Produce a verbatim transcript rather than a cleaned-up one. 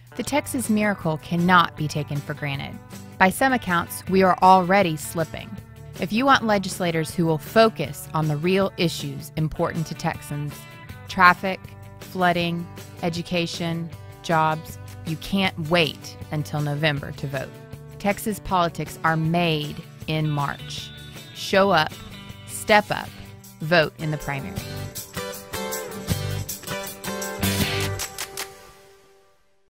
The Texas miracle cannot be taken for granted. By some accounts, we are already slipping. If you want legislators who will focus on the real issues important to Texans, traffic, flooding, education, jobs, you can't wait until November to vote. Texas politics are made in March. Show up, step up, vote in the primary.